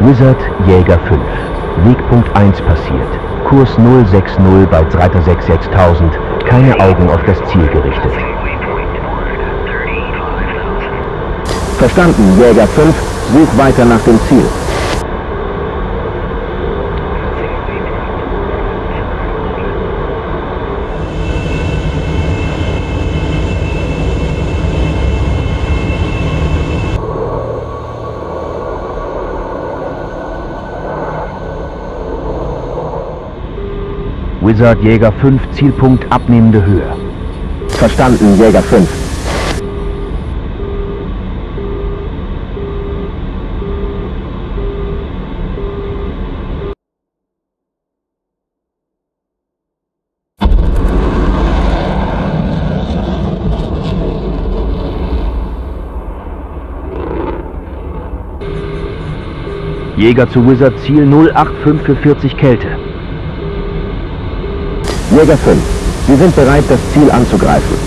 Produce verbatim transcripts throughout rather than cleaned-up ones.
Wizard Jäger fünf. Wegpunkt eins passiert. Kurs null sechs null bei Reiter sechs sechstausend. Keine Augen auf das Ziel gerichtet. Verstanden, Jäger fünf. Such weiter nach dem Ziel. Wizard Jäger fünf, Zielpunkt abnehmende Höhe. Verstanden, Jäger fünf. Jäger zu Wizard, Ziel null acht fünf für vierzig Kälte. Jäger fünf, Sie sind bereit, das Ziel anzugreifen.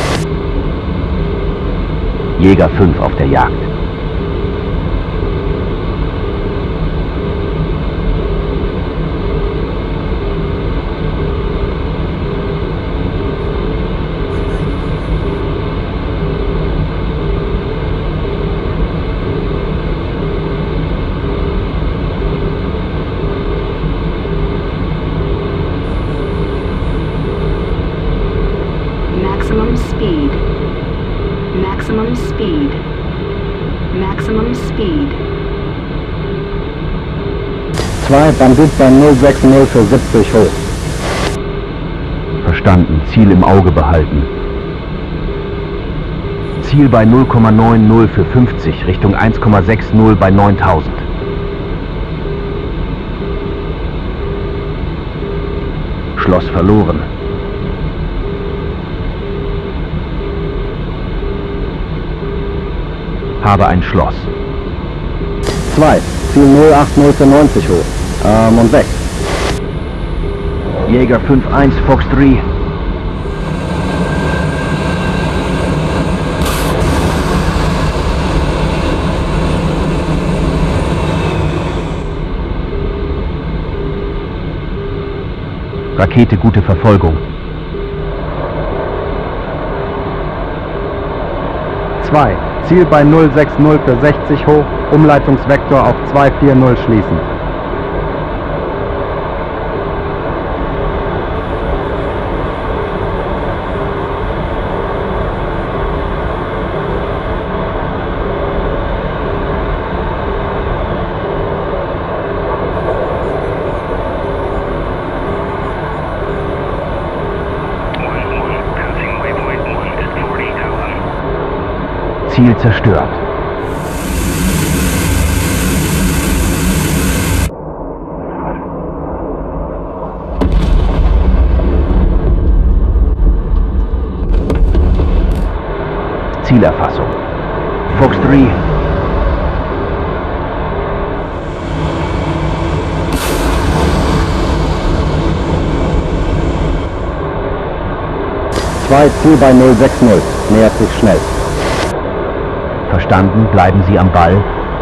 Jäger fünf auf der Jagd. Maximum speed. Maximum speed. Maximum speed. zwei Bandit bei null sechs null für siebzig hoch. Verstanden, Ziel im Auge behalten. Ziel bei null Komma neun null für fünfzig, Richtung eins Komma sechs null bei neuntausend. Schloss verloren. Habe ein Schloss. zwei, Ziel null acht null für neunzig hoch. Ähm, und weg. Jäger fünf eins, Fox drei. Rakete, gute Verfolgung. zwei, Ziel bei null sechs null für sechzig hoch, Umleitungsvektor auf zwei vier null schließen. Ziel zerstört. Zielerfassung. Fox drei. zwei, Ziel bei null sechs null. Nähert sich schnell. Verstanden, bleiben Sie am Ball.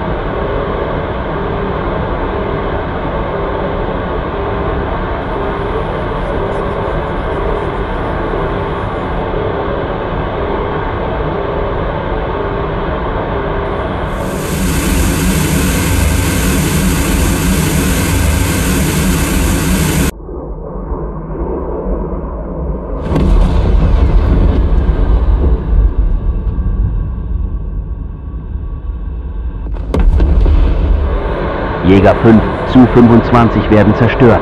Jäger fünf zu fünfundzwanzig werden zerstört.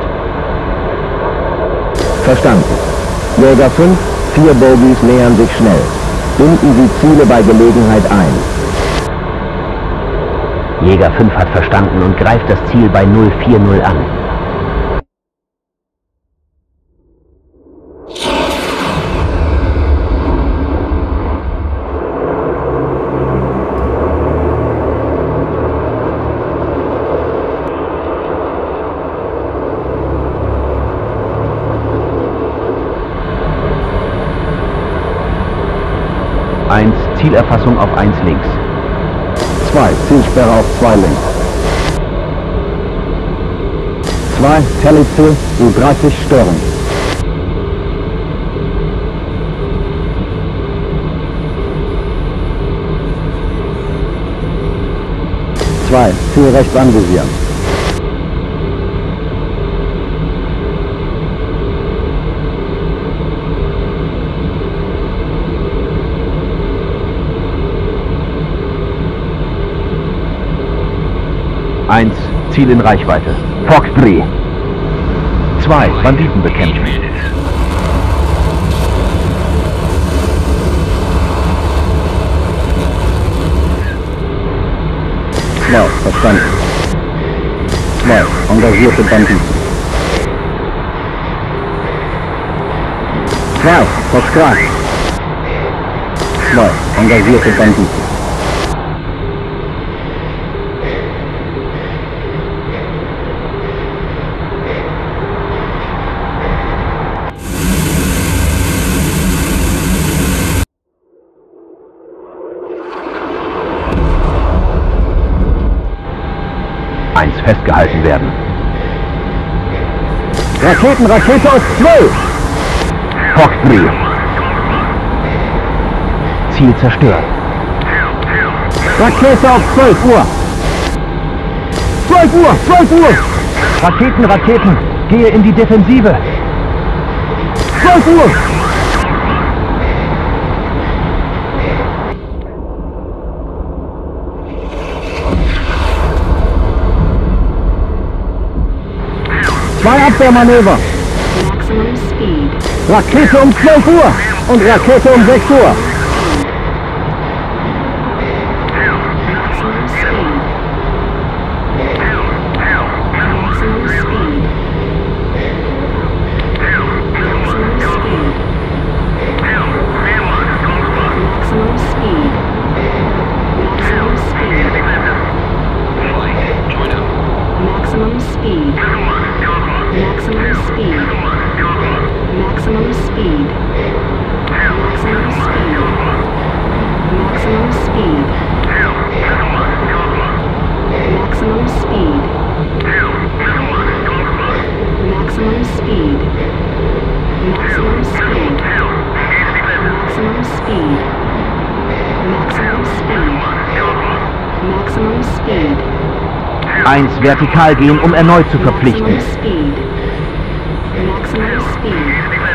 Verstanden. Jäger fünf, vier Bogies nähern sich schnell. Binden Sie Ziele bei Gelegenheit ein. Jäger fünf hat verstanden und greift das Ziel bei null vier null an. eins, Zielerfassung auf eins links. zwei, Zielsperre auf zwei links. zwei, Tele zu, U dreißig Sturm. zwei, Ziel rechts anvisieren. eins, Ziel in Reichweite. Fox drei. zwei, Banditen bekämpfen. zwei, verstanden. zwei, engagierte Banditen. zwei, Fox drei. zwei, engagierte Banditen. eins, festgehalten werden. Raketen, Rakete aus zwölf! Fox drei. Ziel zerstört. Rakete auf zwölf Uhr! zwölf Uhr! zwölf Uhr! Raketen, Raketen! Gehe in die Defensive! zwölf Uhr! Zwei Abwehrmanöver! Maximum speed. Rakete um zwölf Uhr und Rakete um sechs Uhr! Maximum speed. Maximum speed. Maximum speed. Maximum speed. Maximum speed. Maximum speed. Maximum speed. Maximum speed. Maximum speed. Maximum speed. Maximum speed. Maximum speed. Maximum speed. Maximum speed. Maximum speed. Maximum speed. eins, vertikal gehen, um erneut zu verpflichten. Maximum speed. Maximum speed.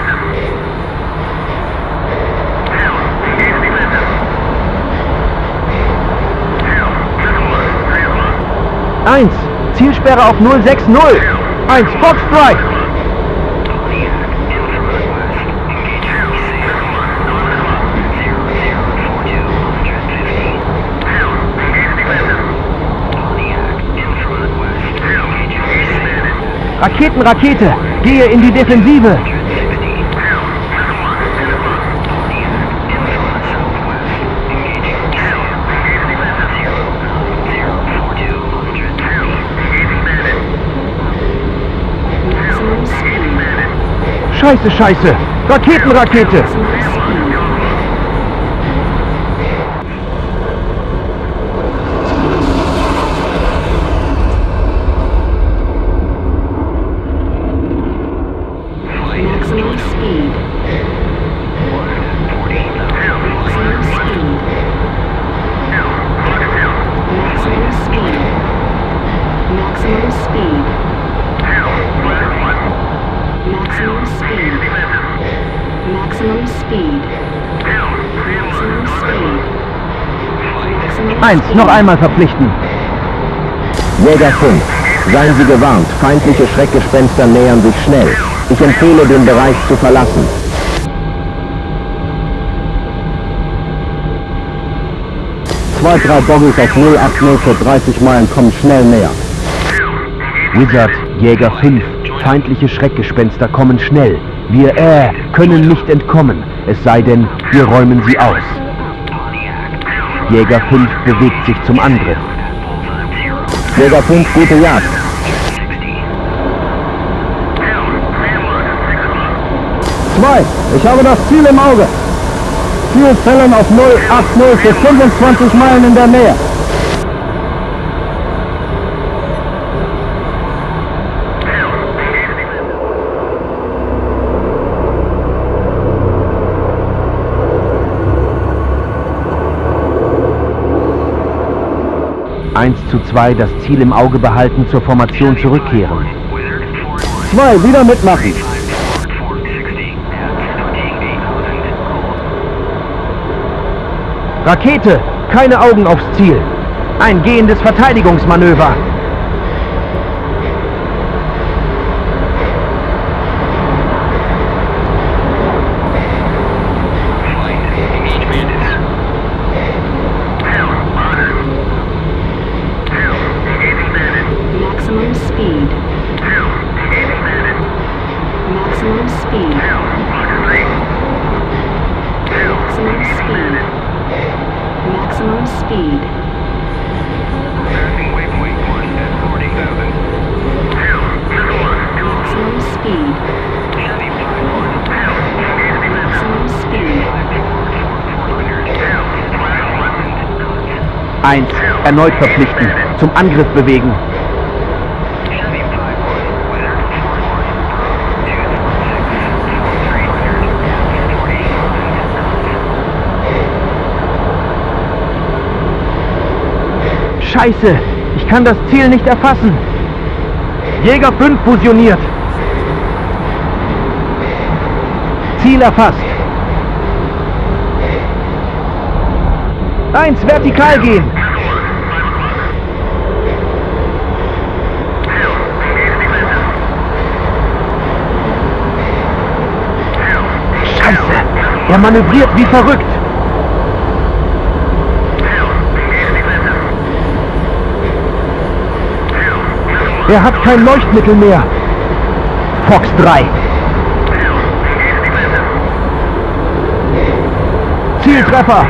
eins, Zielsperre auf null sechs null. eins, Fox drei. Raketen, Rakete! Gehe in die Defensive! Scheiße, Scheiße! Raketen, Rakete! Maximum speed. Maximum speed. Maximum speed. Maximum speed. Maximum speed. Maximum speed. Maximum speed. Maximum eins, noch einmal verpflichten. Jäger fünf. Seien Sie gewarnt, feindliche Schreckgespenster nähern sich schnell. Ich empfehle, den Bereich zu verlassen. Zwei, drei Boggys auf null acht null für dreißig Meilen kommen schnell näher. Wizard, Jäger fünf. Feindliche Schreckgespenster kommen schnell. Wir, äh, können nicht entkommen. Es sei denn, wir räumen sie aus. Jäger fünf bewegt sich zum Angriff. Jäger fünf, gute Jagd. Zwei, ich habe das Ziel im Auge. Zielzellen auf null acht null für fünfundzwanzig Meilen in der Nähe. eins zu zwei das Ziel im Auge behalten, zur Formation zurückkehren. Zwei, wieder mitmachen. Rakete, keine Augen aufs Ziel. Ein gehendes Verteidigungsmanöver. Maximum speed. Maximum speed. Maximum speed. Maximum speed. Maximum speed. Maximum speed. eins. Erneut verpflichten. Zum Angriff bewegen. Scheiße! Ich kann das Ziel nicht erfassen! Jäger fünf fusioniert! Ziel erfasst! eins, vertikal gehen! Scheiße! Er manövriert wie verrückt! Er hat kein Leuchtmittel mehr. Fox drei. Zieltreffer.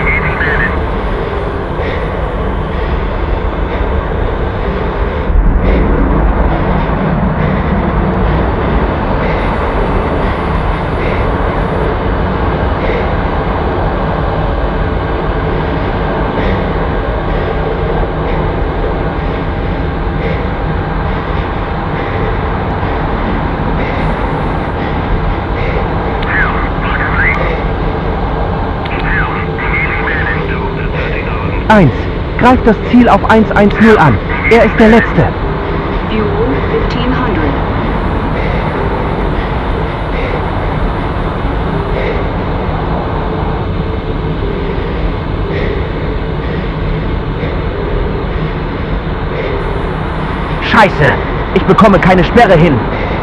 eins. Greift das Ziel auf eins eins null an. Er ist der Letzte. Fuel fifteen hundred. Scheiße! Ich bekomme keine Sperre hin.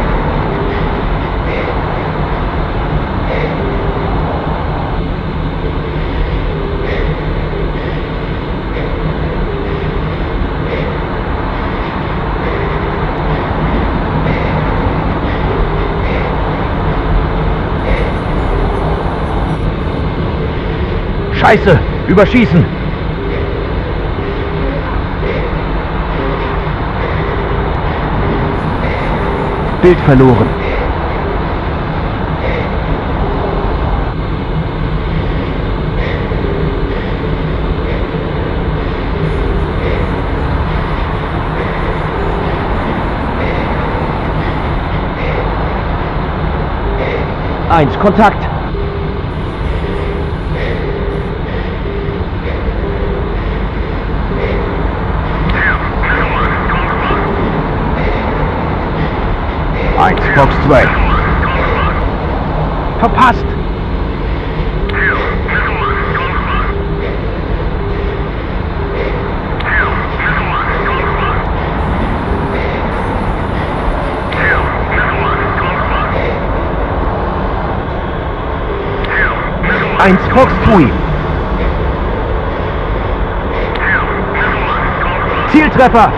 Scheiße! Überschießen! Bild verloren. Eins, Kontakt! eins, Fox zwei. Verpasst! eins, Fox zwei. Zieltreffer!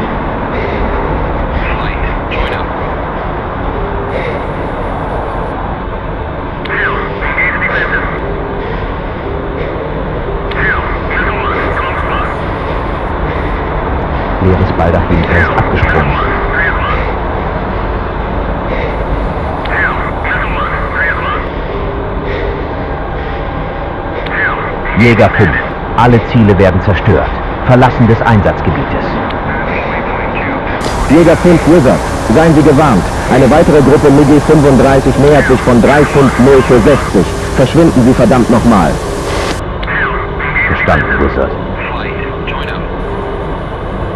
Leeres Baldachin, er ist abgesprungen. Jäger fünf. Alle Ziele werden zerstört. Verlassen des Einsatzgebietes. Jäger fünf Wizard, seien Sie gewarnt. Eine weitere Gruppe MiG fünfunddreißig nähert sich von drei fünf null für sechzig. Verschwinden Sie verdammt nochmal. Verstanden, Wizard.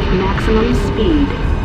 Maximum speed.